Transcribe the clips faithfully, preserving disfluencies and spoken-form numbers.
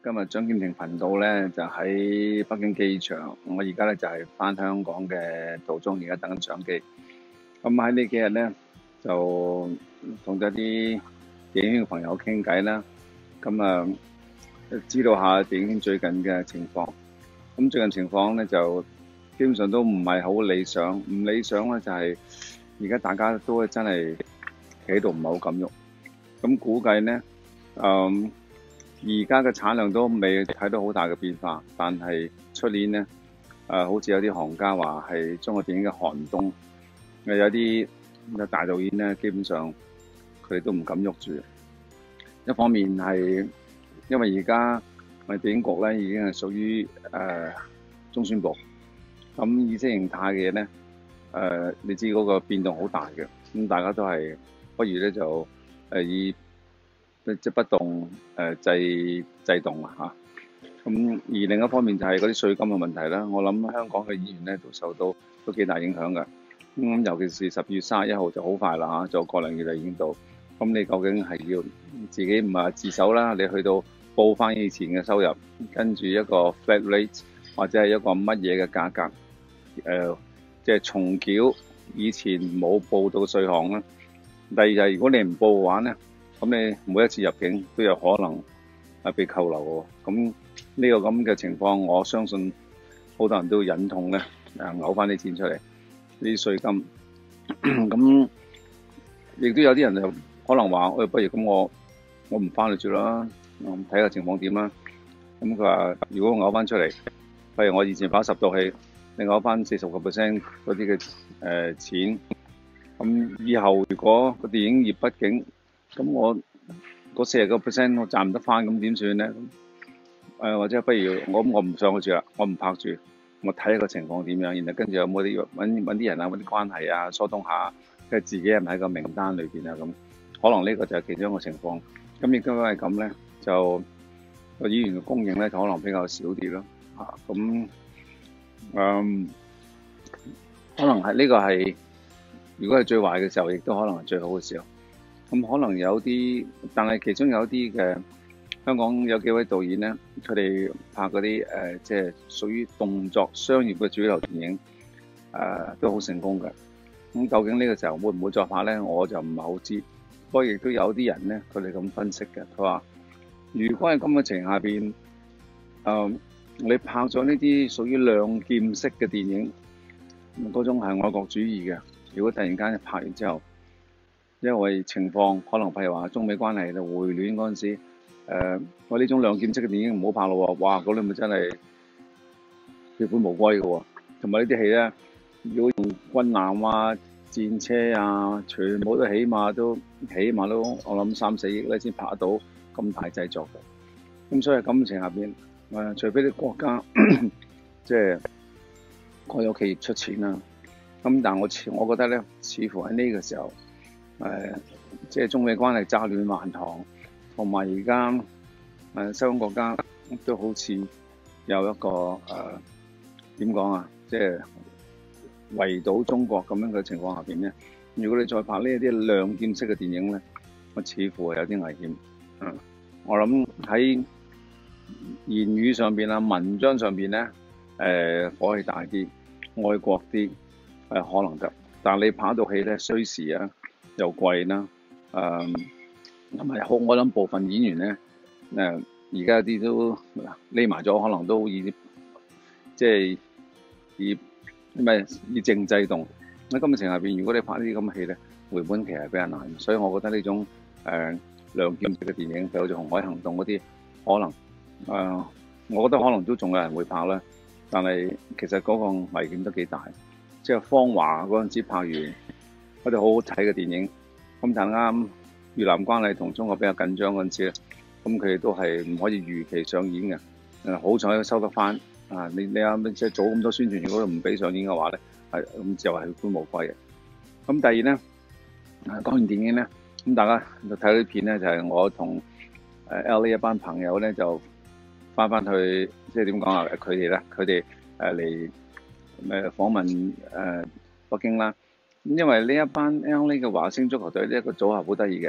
今日張劍婷頻道咧就喺北京機場，我而家咧就係返香港嘅途中，而家等緊上機。咁喺呢幾日咧就同咗啲電影圈嘅朋友傾偈啦，咁啊知道下電影圈最近嘅情況。咁最近情況咧就基本上都唔係好理想，唔理想咧就係而家大家都真係企喺度唔係好敢喐。咁估計咧，嗯。而家嘅產量都未睇到好大嘅變化，但係出年呢，誒、呃、好似有啲行家話係中國電影嘅寒冬，有啲大導演呢，基本上佢哋都唔敢喐住。一方面係因為而家我哋電影局咧已經係屬於誒、呃、中宣部，咁意識形態嘅嘢咧，誒、呃、你知嗰個變動好大嘅，咁大家都係不如咧就誒、呃、以。即不動誒制制動啊嚇，咁而另一方面就係嗰啲稅金嘅問題啦。我諗香港嘅演員咧都受到都幾大影響㗎。咁尤其是十月三十一號就好快啦嚇，就過兩月就已經到。咁你究竟係要自己唔係自首啦？你去到報翻以前嘅收入，跟住一個 flat rate 或者係一個乜嘢嘅價格誒，即、呃、係、就是、重繳以前冇報到嘅稅項啦。第二就係如果你唔報嘅話咧。咁你每一次入境都有可能係被扣留喎，咁呢個咁嘅情況，我相信好多人都忍痛咧，誒嘔翻啲錢出嚟，呢啲稅金。咁亦都有啲人就可能話，喂、哎，不如咁我我唔翻去住啦，我睇下情況點啦。咁佢話，如果我嘔翻出嚟，譬如我以前跑十套戲，你嘔翻四十個 percent 嗰啲嘅誒錢，咁以後如果個電影業不景，咁我嗰四十個 percent 我賺唔得翻，咁點算咧？誒、呃、或者不如我我唔上去住啦，我唔拍住，我睇下個情況點樣，然後跟住有冇啲揾揾啲人啊，揾啲關係啊，疏通下，即係自己係咪喺個名單裏邊啊？咁可能呢個就係其中一個情況。咁亦都因為咁咧，就個演員嘅供應咧，就可能比較少啲咯。嚇咁誒，可能係呢個係如果係最壞嘅時候，亦都可能係最好嘅時候。咁可能有啲，但係其中有啲嘅香港有幾位導演咧，佢哋拍嗰啲誒，即係屬於動作商業嘅主流電影，誒、呃、都好成功嘅。咁究竟呢個時候會唔會再拍咧？我就唔係好知。不過亦都有啲人咧，佢哋咁分析嘅，佢話：如果係咁嘅情況下邊，誒、呃、你拍咗呢啲屬於亮劍式嘅電影，嗰種係愛國主義嘅。如果突然間拍完之後，因為情況可能譬如話中美關係就回暖嗰陣時，誒我呢種亮劍式嘅電影唔好拍咯喎，哇！嗰啲咪真係血本無歸嘅喎。同埋呢啲戲咧，如果用軍艦啊、戰車啊，全部都起碼都起碼都我諗三四億咧先拍得到咁大製作嘅。咁所以感情下邊，誒、呃、除非啲國家即係國有企業出錢啦，咁但係我我覺得咧，似乎喺呢個時候。誒、呃，即係中美關係乍暖還寒，同埋而家誒西方國家都好似有一個誒點講啊，即係圍堵中國咁樣嘅情況下邊咧，如果你再拍呢一啲亮劍式嘅電影咧，我似乎係有啲危險。嗯，我諗喺言語上邊啊、文章上邊咧，誒、呃、火氣大啲、愛國啲，誒、呃、可能得，但係你拍到戲咧，需時啊。又貴啦，誒同埋好，我諗部分演員咧，誒而家有啲都匿埋咗，可能都以即係以唔係以靜制動。喺咁嘅情況下邊，如果你拍呢啲咁嘅戲咧，回本期係比較難，所以我覺得呢種誒亮劍式嘅電影，譬如好似《紅海行動》嗰啲，可能誒、呃，我覺得可能都仲有人會拍啦。但係其實嗰個危險都幾大，即係《芳華》嗰陣時拍完。我哋好好睇嘅電影，咁但啱越南關係同中國比較緊張嗰陣時咧，咁佢哋都係唔可以如期上演嘅。誒好彩收得翻啊！你你啱即係做咁多宣傳，如果唔俾上演嘅話咧，係咁就係血本無歸嘅。咁第二咧，講完電影咧，咁大家就睇到啲片咧，就係、是、我同誒 L A 一班朋友咧就翻翻去，即係點講啊？佢哋咧，佢哋誒嚟誒訪問誒、呃、北京啦。因為呢一班 L A 嘅華星足球隊呢一個組合好得意嘅，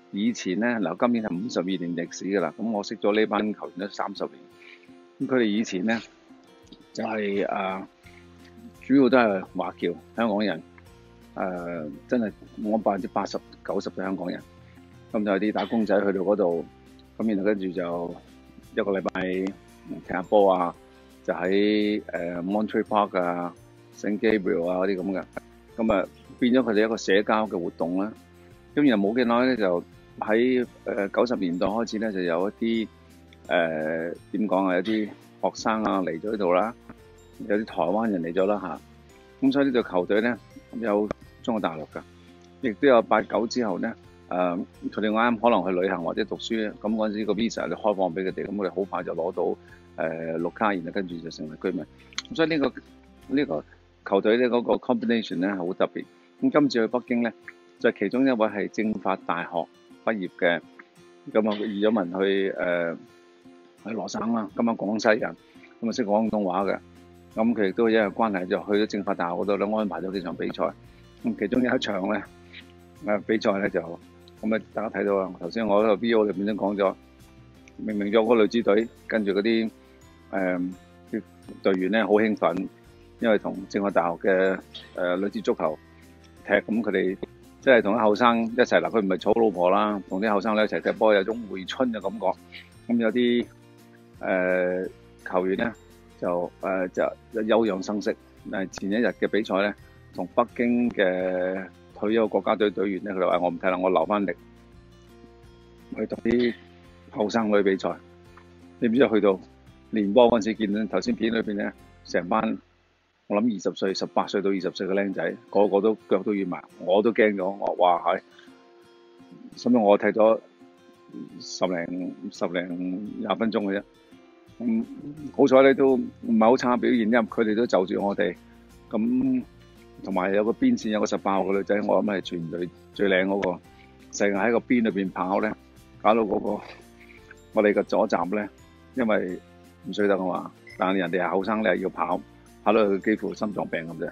以前咧嗱，今年係五十二年歷史㗎啦。咁我識咗呢班球員都三十年。咁佢哋以前咧就係、是、誒、呃、主要都係華僑香港人，誒、呃、真係我百分之八十九十嘅香港人。咁就有啲打工仔去到嗰度，咁然後跟住就一個禮拜踢下波啊，就喺誒、呃、Monterey Park 啊、Saint Gabriel 啊嗰啲咁嘅。咁啊變咗佢哋一個社交嘅活動啦。咁然後冇幾耐咧，就喺誒九十年代開始咧，就有一啲誒點講啊，有啲學生啊嚟咗呢度啦，有啲台灣人嚟咗啦嚇。咁所以呢隊球隊咧有中國大陸㗎，亦都有八九之後咧，誒佢哋啱啱可能去旅行或者讀書，咁嗰陣時個 visa 就開放俾佢哋，咁我哋好快就攞到誒、呃、綠卡，然後跟住就成為居民。咁所以呢、呢個呢、呢個球隊咧嗰個 combination 咧係好特別。咁今次去北京咧，就其中一位係政法大學畢業嘅，咁啊移咗民去誒、呃、去羅省啦，咁啊廣西人，咁啊識廣東話嘅，咁佢亦都因為關係就去咗政法大學嗰度咧安排咗幾場比賽，咁其中有一場咧誒比賽咧就咁啊大家睇到啊，頭先我喺個 video 裏邊都講咗，明明咗個女子隊跟住嗰啲誒啲隊員咧好興奮，因為同政法大學嘅誒、呃、女子足球踢，咁佢哋即係同啲後生一齊嗱，佢唔係娶老婆啦，同啲後生咧一齊踢波，有種回春嘅感覺。咁有啲誒、呃、球員咧就誒、呃、就休養生息。誒前一日嘅比賽咧，同北京嘅退休國家隊隊員咧，佢哋話我唔踢啦，我留翻力去同啲後生女比賽。你唔知去到練波嗰陣時，見到頭先片裏邊咧，成班。我諗二十歲、十八歲到二十歲嘅僆仔，個個都腳都軟埋，我都驚咗。我哇係，所以我踢咗十零十零廿分鐘嘅啫。咁、嗯、好彩咧，都唔係好差表現，因為佢哋都就住我哋。咁同埋有個邊線有個十八號嘅女仔，我諗係全隊最靚嗰、那個，成日喺個邊裏邊跑咧，搞到嗰、那個我哋嘅左閘咧，因為唔衰得啊嘛。但係人哋係後生，你係要跑。跑到佢幾乎心臟病咁啫，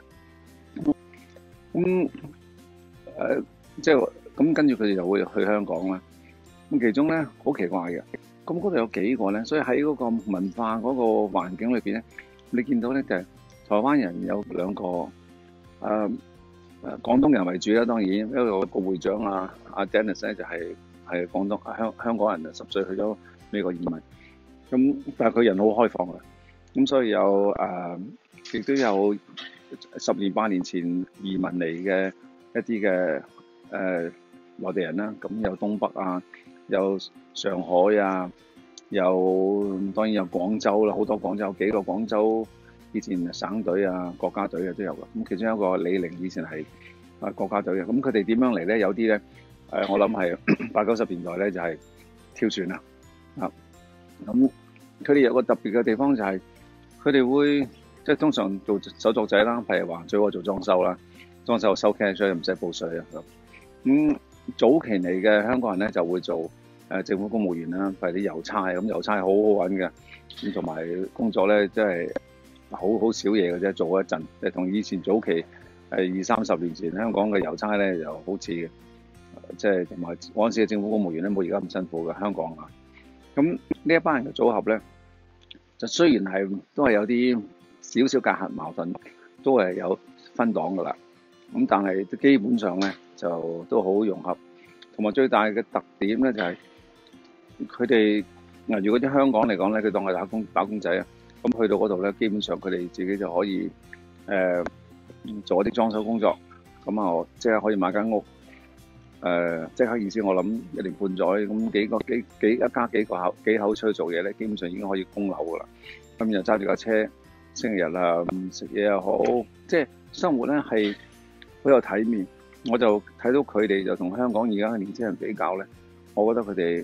咁誒即係咁跟住佢哋就會去香港啦。咁其中咧好奇怪嘅，咁嗰度有幾個咧，所以喺嗰個文化嗰個環境裏邊咧，你見到咧就係、是、台灣人有兩個誒誒、呃、廣東人為主啦，當然因為個會長啊阿 Dennis 咧就係、是、係廣東香香港人啊，十歲去咗美國移民，咁但係佢人好開放嘅，咁所以有誒。呃亦都有十年八年前移民嚟嘅一啲嘅誒內地人啦，咁有東北啊，有上海啊，有當然有廣州啦，好多廣州幾個廣州以前省隊啊、國家隊嘅都有嘅。咁其中一個李寧以前係啊國家隊嘅，咁佢哋點樣嚟咧？有啲咧誒，我諗係八九十年代咧就係跳船啦啊。咁佢哋有個特別嘅地方就係佢哋會。即係通常做手作仔啦，譬如話最好做裝修啦，裝修收 cash 所以唔使報稅啊咁。咁、嗯、早期嚟嘅香港人咧就會做誒、呃、政府公務員啦，譬如啲郵差咁，郵差好好揾嘅，咁同埋工作咧即係好好少嘢嘅啫，做一陣，即係同以前早期係二三十年前香港嘅郵差咧就好似嘅，即係同埋嗰陣時嘅政府公務員咧冇而家咁辛苦嘅香港啊。咁呢一班人嘅組合咧，就雖然係都係有啲少少隔閡矛盾，都係有分黨噶啦。咁但係基本上咧就都好融合，同埋最大嘅特點咧就係佢哋嗱，如果啲香港嚟講咧，佢當係打工打工仔啊，咁去到嗰度咧，基本上佢哋自己就可以誒、呃、做一啲裝修工作，咁啊即係可以買間屋，誒、呃、即刻意思我諗一年半載，咁幾個幾幾一家幾個口幾口出去做嘢咧，基本上已經可以供樓噶啦。咁又揸住架車。星期日啊，食嘢又好，即係生活咧係好有體面。我就睇到佢哋就同香港而家嘅年輕人比較咧，我覺得佢哋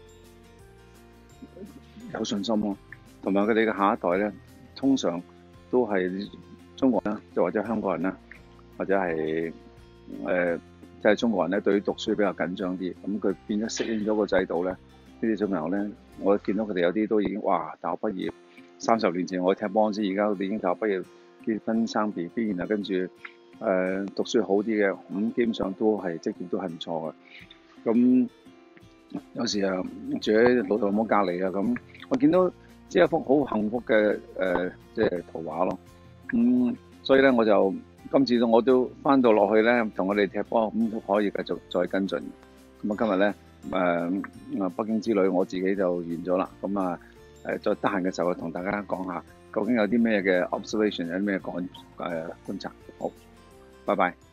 有信心咯。同埋佢哋嘅下一代咧，通常都係中國人啦，就或者香港人啦，或者係誒即係中國人咧，對於讀書比較緊張啲。咁佢變咗適應咗個制度咧，呢啲小朋友咧，我見到佢哋有啲都已經哇大學畢業。三十年前我踢波先，而家佢哋已經大學畢業結婚生 B B， 然後跟住誒、呃、讀書好啲嘅，咁基本上都係職業都係唔錯嘅。咁有時啊住喺老豆老母隔離啊咁，我見到即係一幅好幸福嘅誒即係圖畫咯。咁、嗯、所以咧我就今次我都翻到落去咧，同我哋踢波咁都可以繼續再跟進。咁啊今日咧誒啊北京之旅我自己就完咗啦。咁啊誒再得閒嘅時候同大家講下究竟有啲咩嘅 observation 有啲咩講誒觀察。好，拜拜。